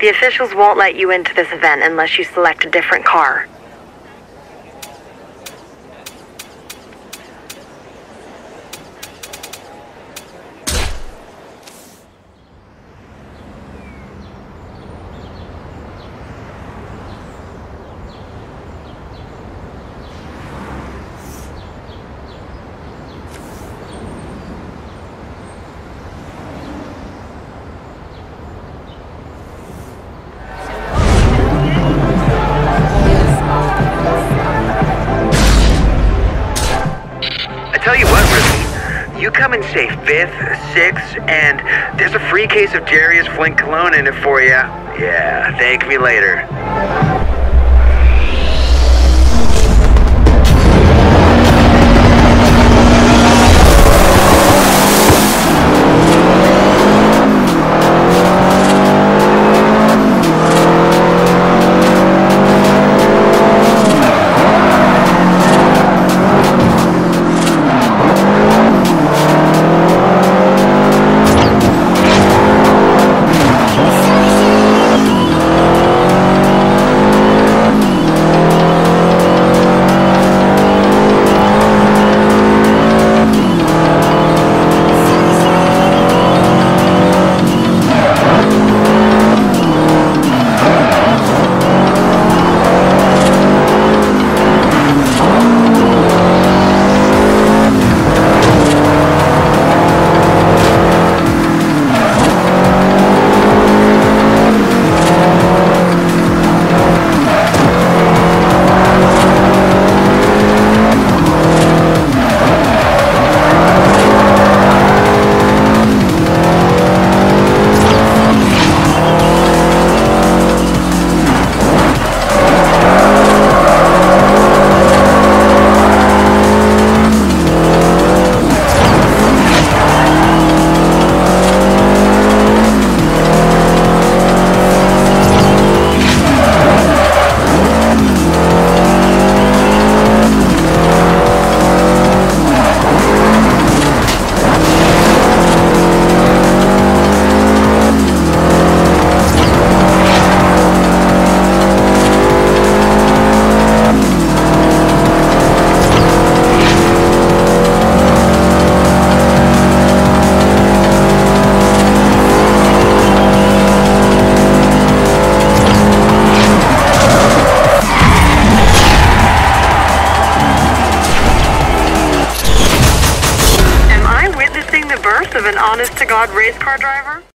The officials won't let you into this event unless you select a different car. Tell you what, Ricky, you come and say 5th, 6th, and there's a free case of Jerry's Flint Cologne in it for you. Yeah, thank me later. Of an honest-to-God race car driver?